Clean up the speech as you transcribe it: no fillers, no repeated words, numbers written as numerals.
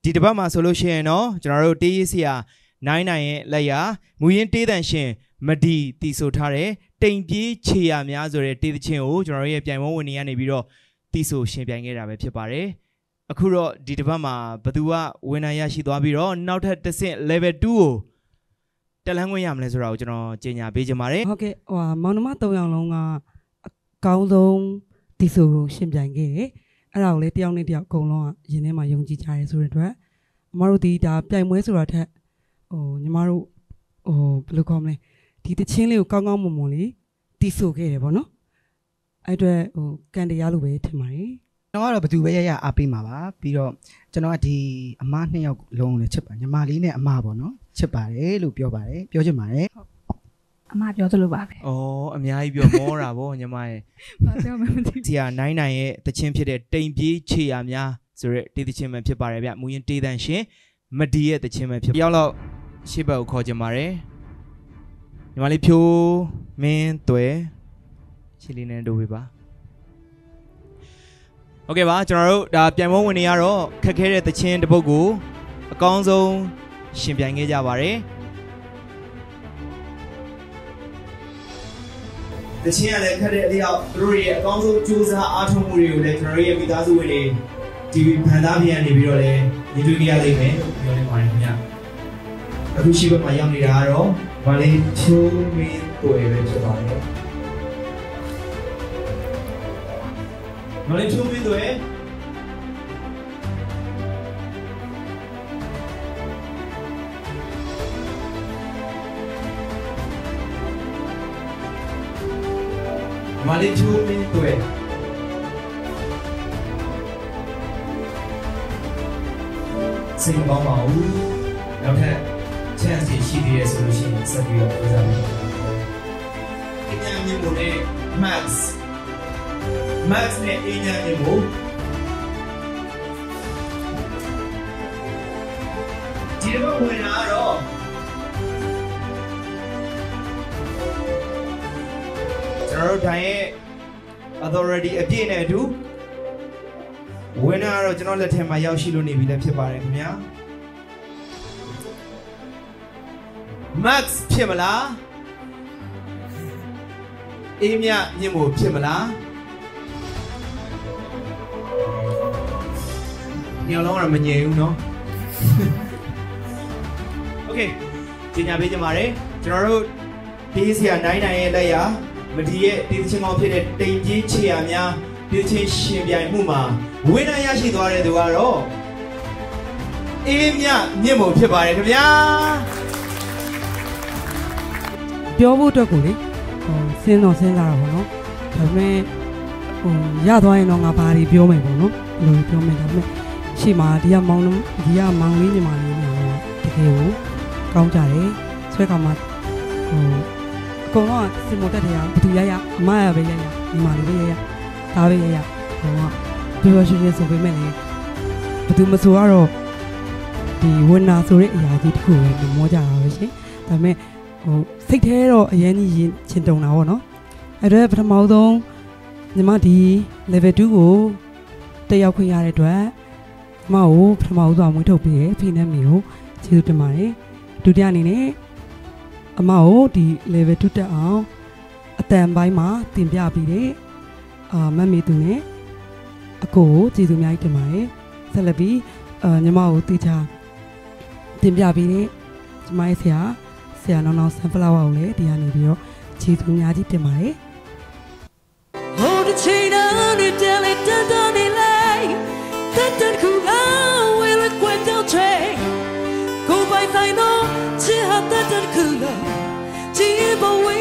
ဒီတစ်ပတ်မှာဆိုလို့ရှိရင်တော့ကျွန်တော်တို့တေးရေးဆရာနိုင်ရဲ့လက်ရမူရင်းတေးတန်ရှင်မဒီတီဆိုထားတဲ့တိမ်ပြေးခြေရများဆိုတဲ့တေးသချင်းကိုကျွန်တော်တို့ရဲ့ပြိုင်ပွဲဝင်နေရနေပြီးတော့တီဆိုရှင်ပြိုင်ခဲ့တာပဲဖြစ်ပါတယ်အခုတော့ဒီတစ်ပတ်မှာဘသူကဝင်နိုင်ရရှိသွားပြီးတော့နောက်ထပ်တစ်ဆင့် level 2ကိုတက်လန်းခွင့်ရမလဲဆိုတာကိုကျွန်တော်ကြေညာပေးချင်ပါတယ်ဟုတ်ကဲ့မောင်နှမ3ယောက်လုံးကအကောင်းဆုံးတီဆိုကိုရှင်ပြိုင်ခဲ့တယ်အဲ့ဒါကိုလေတယောက်နဲ့တယောက်အကုန်လုံးကရင်ထဲမှာယုံကြည်ကြရဲဆိုတဲ့အတွက်အမတို့ဒီဒါပြိုင်ပွဲဆိုတာထက်ညီမတို့ဘယ်လိုခေါ်မလဲဒီတချင်းလေးကိုကောင်းကောင်းမွန်မွန်လေးတီဆိုခဲ့တယ်ပေါ့နော်အဲ့အတွက်ကန်တရားလို့ပဲထင်ပါတယ်ကျွန်တော်ကတော့ဘသူပဲရရအားပေးမှာပါပြီးတော့ကျွန်တော်ကဒီအမ2ယောက်လုံးလည်းချစ်ပါညီမလေးနဲ့အမပေါ့နော်ချစ်ပါတယ်လို့ပြောပါတယ်ပြောချင်ပါတယ်အမပြောသလိုပါပဲ။အော်အများကြီးပြောမောတာဗောညီမရဲ့။ဘာပြောမှမသိဘူး။ဆရာနိုင်ရဲ့တခြင်းဖြစ်တဲ့တိမ်ပြေးခြေရများဆိုတဲ့တေးသခြင်းပဲဖြစ်ပါတယ်ဗျ။မူရင်းတေးတန်ရှင်မဒီရဲ့တခြင်းပဲဖြစ်။တယောက်တော့ရှေ့ဘက်ကိုခေါ်ချင်ပါတယ်။ညီမလေးဖြိုးမင်းသွဲရှေ့လေးနဲ့တို့ပေးပါ။ဟုတ်ကဲ့ပါကျွန်တော်တို့ဒါပြိုင်ပွဲဝင်နေရတော့ခက်ခဲတဲ့တခြင်းတစ်ပုဒ်ကိုအကောင်းဆုံးရှင်ပြိုင်ခဲ့ကြပါတယ်။တချင်းရလည်းခက်တဲ့အလျောက်သူတို့ရဲ့အကောင်းဆုံးကြိုးစားအားထုတ်မှုတွေကိုလည်းကျွန်တော်ရဲ့မိသားစုဝင်တွေဒီဖန်သားပြန်နေပြီးတော့လည်းညီတွေ့ကြရလိမ့်မယ်လို့ပြောနေပါတယ်ခင်ဗျအခုရှိဘက်မှာရောက်နေတာကတော့ဗာလေးချိုးမင်းတွေ့ပဲဖြစ်ပါတယ်ဗာလေးချိုးမင်းတွေ့မာလီချူမင်းတွေစိတ်ပေါင်းပါဦးနောက်ထပ် chance ရှိသေးတယ်ဆိုလို့ရှိရင်ဆက်ပြီးတော့ပြောကြမယ်အညာမြင်မို့နဲ့ Max နဲ့အညာမြင်မို့ဒီတော့ဝင်လာတော့ကျွန်တော်တို့တိုင်းရဲ့ authority အပြည့်နဲ့အတူဝင်လာတော့ကျွန်တော်လက်ထက်မှာရောက်ရှိလို့နေပြီလည်းဖြစ်ပါတယ်ခင်ဗျာ Max ဖြစ်မလားအေးမြမြင့်မို့ဖြစ်မလားညလုံးကတော့မငြိမ်ဘူးเนาะ Okay ကြီးညာပေးကြပါရစေကျွန်တော်တို့ဒီဆရာနိုင်ရဲ့လက်ရာမဒီရဲ့ဒီချင်းကောင်းဖြစ်တဲ့တိမ်ကြီးခြေရများဒီချင်းရှင်ပြိုင်မှုမှာဝိနည်းရရှိသွားတဲ့သူကတော့အေးမြမြင့်မို့ဖြစ်ပါတယ်ခင်ဗျာပြောဖို့အတွက်ကိုလေစဉ်းစားတာပေါ့နော်ဒါပေမဲ့ရသွားရင်တော့ငါဘာတွေပြောမယ်ပေါ့နော်ဘယ်လိုပြောမယ်ဒါပေမဲ့ရှေ့မှာဒီကမောင်လေးညီမလေးများတကယ်ကိုကောင်းကြတယ်ဆွဲကောင်မှာအကုန်လုံးစင်မတက်တရားဘသူရအမရပဲရညီမလေးပဲရဒါပဲရဟိုကပြောရှင်းဆိုပေမဲ့လေဘသူမဆိုကတော့ဒီဝန်နာဆိုတဲ့အရာကြီးတစ်ခုပဲမောကြတာပဲရှင်ဒါပေမဲ့စိတ်ထဲတော့အရင်ကြီးရင်ချင်တုံတာပေါ့နော်အဲ့ဒါပထမဆုံးညီမဒီ level 2ကိုတက်ရောက်ခွင့်ရတဲ့အတွက်ညီမကိုပထမဆုံးမွေးထုတ်ပေးရဖိနေမိကိုကျေးဇူးတင်ပါတယ်ဒုတိယအနေနဲ့အမကိုဒီ level 2တက်အောင်အတန်ပိုင်းမှာတင်ပြပြီးတဲ့မတ်မေသူနဲ့အကိုကိုကျေးဇူးအများကြီးတင်ပါတယ်ဆက်လက်ပြီးညီမကိုတေချာတင်ပြပြီးတဲ့ညီမရဲ့ဆရာနောင်နောင် sunflower ကိုလည်းဒီကနေပြီးတော့ကျေးဇူးအများကြီးတင်ပါတယ်ဟိုတချီနာနဲ့တယ်လေတန်တန်နေလိုက်တန်ခုအောင်ဝဲရကွန်တော့ချေကိုပိုင်တိုင်းတော့ချစ်ဟာတန်ခုလားချစ်ဘဝ